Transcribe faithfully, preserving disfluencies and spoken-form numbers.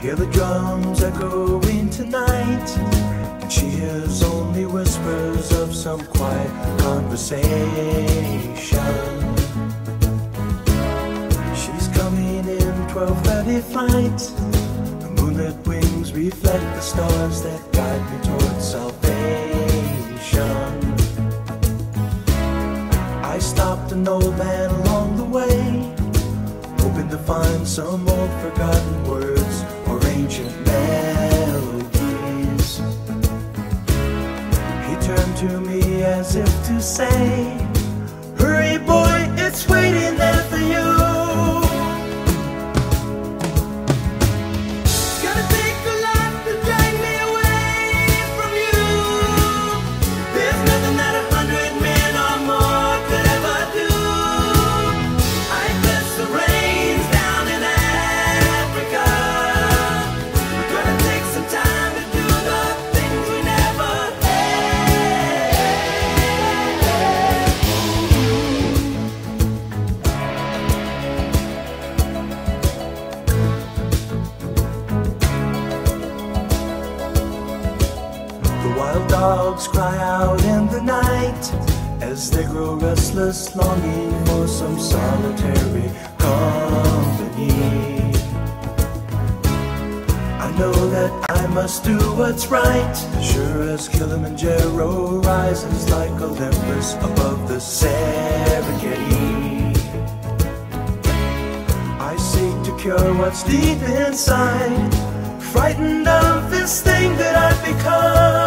hear the drums echoing tonight, and she hears only whispers of some quiet conversation. She's coming in twelve thirty flight. The moonlit wings reflect the stars that guide me towards salvation. I stopped an old man along the way, hoping to find some old forgotten words or ancient melodies. He turned to me as if to say, hurry boy, it's waiting there for you. Wild dogs cry out in the night as they grow restless, longing for some solitary company. I know that I must do what's right, sure as Kilimanjaro rises like Olympus above the Serengeti. I seek to cure what's deep inside, frightened of this thing that I've become.